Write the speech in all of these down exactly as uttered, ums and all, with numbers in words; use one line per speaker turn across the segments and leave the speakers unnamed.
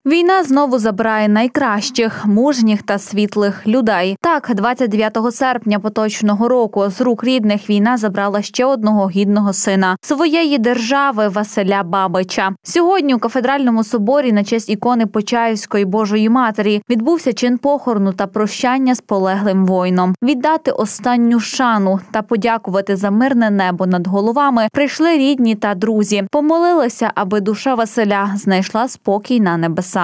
Війна знову забирає найкращих, мужніх та світлих людей. Так, двадцять дев'ятого серпня поточного року з рук рідних війна забрала ще одного гідного сина – своєї держави Василя Бабича. Сьогодні у Кафедральному соборі на честь ікони Почаївської Божої Матері відбувся чин похорону та прощання з полеглим воїном. Віддати останню шану та подякувати за мирне небо над головами прийшли рідні та друзі. Помолилися, аби душа Василя знайшла спокій на небесах.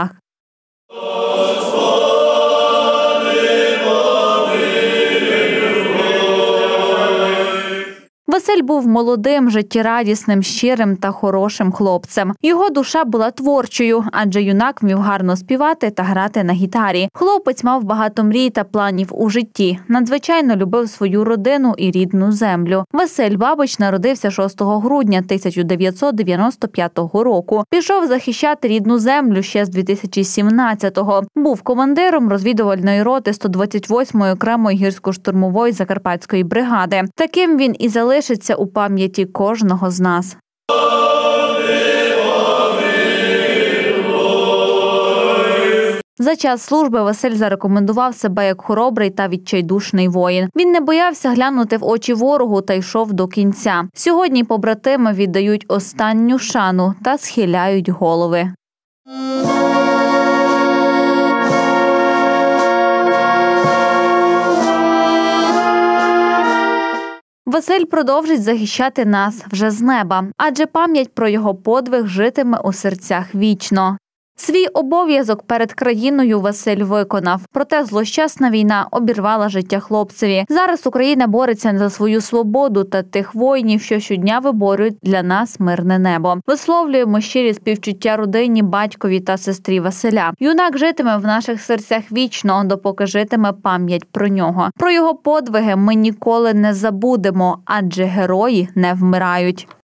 Василь був молодим, життєрадісним, щирим та хорошим хлопцем. Його душа була творчою, адже юнак вмів гарно співати та грати на гітарі. Хлопець мав багато мрій та планів у житті. Надзвичайно любив свою родину і рідну землю. Василь Бабич народився шостого грудня тисяча дев'ятсот дев'яносто п'ятого року. Пішов захищати рідну землю ще з дві тисячі сімнадцятого. Був командиром розвідувальної роти сто двадцять восьмої окремої гірсько-штурмової Закарпатської бригади. Таким він і залишився у пам'яті кожного з нас. За час служби Василь зарекомендував себе як хоробрий та відчайдушний воїн. Він не боявся глянути в очі ворогу та йшов до кінця. Сьогодні побратими віддають останню шану та схиляють голови. Василь продовжить захищати нас вже з неба, адже пам'ять про його подвиг житиме у серцях вічно. Свій обов'язок перед країною Василь виконав, проте злощасна війна обірвала життя хлопцеві. Зараз Україна бореться за свою свободу та тих воїнів, що щодня виборюють для нас мирне небо. Висловлюємо щирі співчуття родині, батькові та сестрі Василя. Юнак житиме в наших серцях вічно, допоки житиме пам'ять про нього. Про його подвиги ми ніколи не забудемо, адже герої не вмирають.